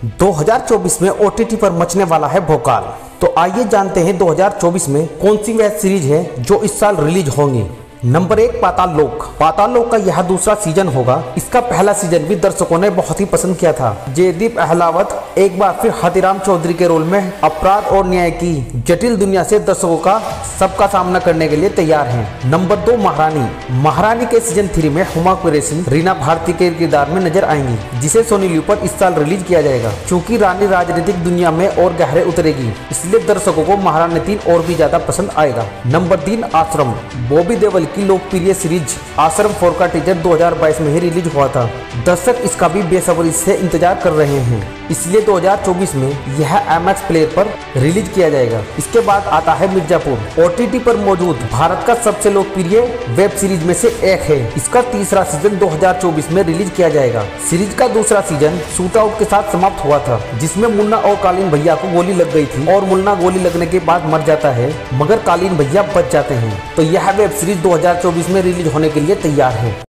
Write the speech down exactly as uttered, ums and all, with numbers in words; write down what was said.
दो हज़ार चौबीस में ओटीटी पर मचने वाला है भोकाल। तो आइए जानते हैं दो हज़ार चौबीस में कौन सी वेब सीरीज है जो इस साल रिलीज होंगी। नंबर एक, पाताल लोक। पाताल लोक का यह दूसरा सीजन होगा। इसका पहला सीजन भी दर्शकों ने बहुत ही पसंद किया था। जयदीप अहलावत एक बार फिर हाथीराम चौधरी के रोल में अपराध और न्याय की जटिल दुनिया से दर्शकों का सबका सामना करने के लिए तैयार हैं। नंबर दो, महारानी। महारानी के सीजन थ्री में हुमा कुरैशी रीना भारती के किरदार में नजर आएंगी, जिसे सोनी लिव पर इस साल रिलीज किया जाएगा। क्योंकि रानी राजनीतिक दुनिया में और गहरे उतरेगी, इसलिए दर्शकों को महारानी तीन और भी ज्यादा पसंद आएगा। नंबर तीन, आश्रम। बॉबी देओल की लोकप्रिय सीरीज आश्रम फोर का टीजर दो हज़ार बाईस में ही रिलीज हुआ था। दर्शक इसका भी बेसब्री से इंतजार कर रहे हैं, इसलिए दो हज़ार चौबीस में यह एम एक्स प्लेयर पर रिलीज किया जाएगा। इसके बाद आता है मिर्जापुर। ओटीटी पर मौजूद भारत का सबसे लोकप्रिय वेब सीरीज में से एक है। इसका तीसरा सीजन दो हज़ार चौबीस में रिलीज किया जाएगा। सीरीज का दूसरा सीजन शूट आउट के साथ समाप्त हुआ था, जिसमें मुन्ना और कालीन भैया को गोली लग गई थी और मुन्ना गोली लगने के बाद मर जाता है, मगर कालीन भैया बच जाते हैं। तो यह वेब सीरीज दो हज़ार चौबीस में रिलीज होने के लिए तैयार है।